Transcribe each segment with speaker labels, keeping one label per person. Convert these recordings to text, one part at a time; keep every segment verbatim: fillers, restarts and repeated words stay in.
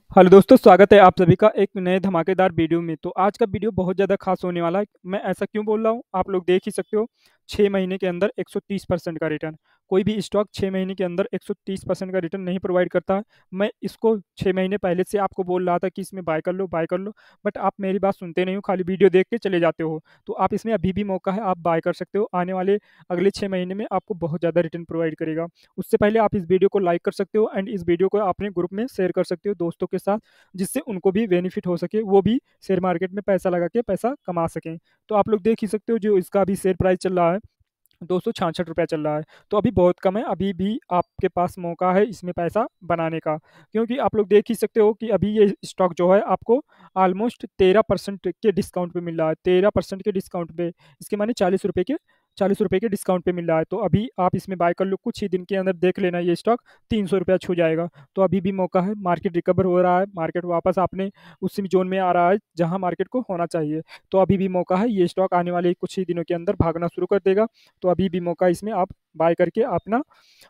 Speaker 1: Hello दोस्तों, स्वागत है आप सभी का एक नए धमाकेदार वीडियो में। तो आज का वीडियो बहुत ज़्यादा खास होने वाला है। मैं ऐसा क्यों बोल रहा हूँ, आप लोग देख ही सकते हो। छः महीने के अंदर एक सौ तीस परसेंट का रिटर्न। कोई भी स्टॉक छः महीने के अंदर एक सौ तीस परसेंट का रिटर्न नहीं प्रोवाइड करता है। मैं इसको छः महीने पहले से आपको बोल रहा था कि इसमें बाय कर लो बाय कर लो, बट आप मेरी बात सुनते नहीं हो, खाली वीडियो देख के चले जाते हो। तो आप इसमें अभी भी मौका है, आप बाय कर सकते हो। आने वाले अगले छः महीने में आपको बहुत ज़्यादा रिटर्न प्रोवाइड करेगा। उससे पहले आप इस वीडियो को लाइक कर सकते हो एंड इस वीडियो को अपने ग्रुप में शेयर कर सकते हो दोस्तों के साथ, जिससे उनको भी बेनिफिट हो सके, वो भी शेयर मार्केट में पैसा लगा के पैसा कमा सकें। तो आप लोग देख ही सकते हो, जो इसका अभी शेयर प्राइस चल रहा है दो सौ छियासठ रुपया चल रहा है। तो अभी बहुत कम है, अभी भी आपके पास मौका है इसमें पैसा बनाने का। क्योंकि आप लोग देख ही सकते हो कि अभी ये स्टॉक जो है आपको ऑलमोस्ट तेरह परसेंट के डिस्काउंट पे मिल रहा है। तेरह परसेंट के डिस्काउंट पे, इसके माने चालीस रुपये के चालीस रुपये के डिस्काउंट पे मिल रहा है। तो अभी आप इसमें बाय कर लो, कुछ ही दिन के अंदर देख लेना ये स्टॉक तीन सौ रुपया छू जाएगा। तो अभी भी मौका है, मार्केट रिकवर हो रहा है, मार्केट वापस आपने उसी जोन में आ रहा है जहां मार्केट को होना चाहिए। तो अभी भी मौका है, ये स्टॉक आने वाले कुछ ही दिनों के अंदर भागना शुरू कर देगा। तो अभी भी मौका, इसमें आप बाय करके अपना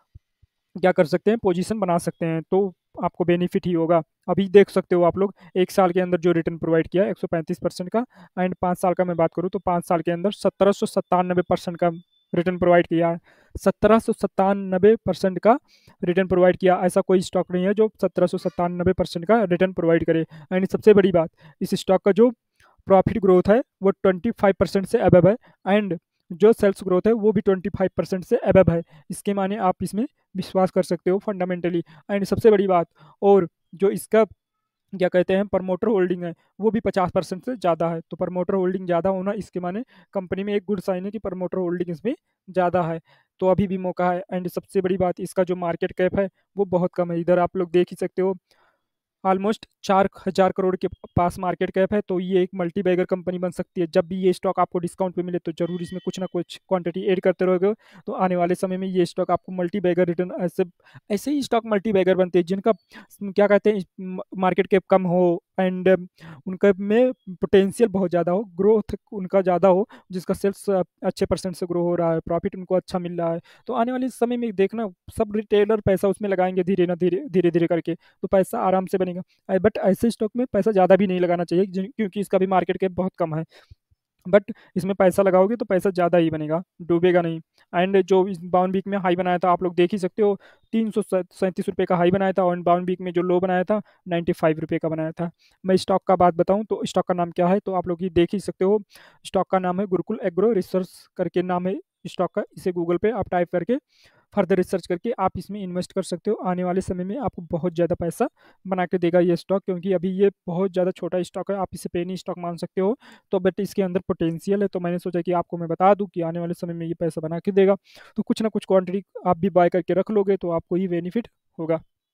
Speaker 1: क्या कर सकते हैं, पोजीशन बना सकते हैं। तो आपको बेनिफिट ही होगा। अभी देख सकते हो आप लोग, एक साल के अंदर जो रिटर्न प्रोवाइड किया है एक सौ पैंतीस परसेंट का, एंड पाँच साल का मैं बात करूँ तो पाँच साल के अंदर सत्रह सौ सत्तानबे परसेंट का रिटर्न प्रोवाइड किया है। सत्रह सौ सत्तानबे परसेंट का रिटर्न प्रोवाइड किया। ऐसा कोई स्टॉक नहीं है जो सत्रह सौ सत्तानबे परसेंट का रिटर्न प्रोवाइड करे। एंड सबसे बड़ी बात, इस स्टॉक का जो प्रॉफिट ग्रोथ है वो ट्वेंटी फाइव परसेंट से अबव है, एंड जो सेल्स ग्रोथ है वो भी ट्वेंटी फाइव परसेंट से अबव है। इसके माने आप इसमें विश्वास कर सकते हो फंडामेंटली। एंड सबसे बड़ी बात, और जो इसका क्या कहते हैं प्रमोटर होल्डिंग है वो भी पचास परसेंट से ज़्यादा है। तो प्रमोटर होल्डिंग ज़्यादा होना, इसके माने कंपनी में एक गुड साइन है कि प्रमोटर होल्डिंग इसमें ज़्यादा है। तो अभी भी मौका है। एंड सबसे बड़ी बात, इसका जो मार्केट कैप है वो बहुत कम है। इधर आप लोग देख ही सकते हो, ऑलमोस्ट चार हजार करोड़ के पास मार्केट कैप है। तो ये एक मल्टी बैगर कंपनी बन सकती है। जब भी ये स्टॉक आपको डिस्काउंट पे मिले तो जरूर इसमें कुछ ना कुछ क्वांटिटी ऐड करते रहोगे, तो आने वाले समय में ये स्टॉक आपको मल्टी बैगर रिटर्न, ऐसे ऐसे ही स्टॉक मल्टी बैगर बनते हैं जिनका क्या कहते हैं मार्केट कैप कम हो एंड उनका में पोटेंशियल बहुत ज़्यादा हो, ग्रोथ उनका ज़्यादा हो, जिसका सेल्स अच्छे परसेंट से ग्रो हो रहा है, प्रॉफिट उनको अच्छा मिल रहा है। तो आने वाले समय में देखना, सब रिटेलर पैसा उसमें लगाएंगे धीरे ना धीरे धीरे धीरे करके, तो पैसा आराम से बनेगा। बट ऐसे स्टॉक में पैसा ज़्यादा भी नहीं लगाना चाहिए, जिन- क्योंकि इसका भी मार्केट कैप बहुत कम है। बट इसमें पैसा लगाओगे तो पैसा ज़्यादा ही बनेगा, डूबेगा नहीं। एंड जो इस बावन वीक में हाई बनाया था आप लोग देख ही सकते हो, तीन सौ सैंतीस रुपये का हाई बनाया था, और बावन वीक में जो लो बनाया था नाइन्टी फाइव रुपये का बनाया था। मैं स्टॉक का बात बताऊं तो स्टॉक का नाम क्या है, तो आप लोग ये देख ही सकते हो। स्टॉक का नाम है गुरुकुल एग्रो रिसर्च करके नाम है स्टॉक का। इसे गूगल पे आप टाइप करके फर्दर रिसर्च करके आप इसमें इन्वेस्ट कर सकते हो। आने वाले समय में आपको बहुत ज़्यादा पैसा बना के देगा ये स्टॉक, क्योंकि अभी ये बहुत ज़्यादा छोटा स्टॉक है, आप इसे पेनी स्टॉक मान सकते हो। तो बट इसके अंदर पोटेंशियल है, तो मैंने सोचा कि आपको मैं बता दूं कि आने वाले समय में ये पैसा बना के देगा। तो कुछ ना कुछ क्वांटिटी आप भी बाय करके रख लोगे तो आपको ही बेनिफिट होगा।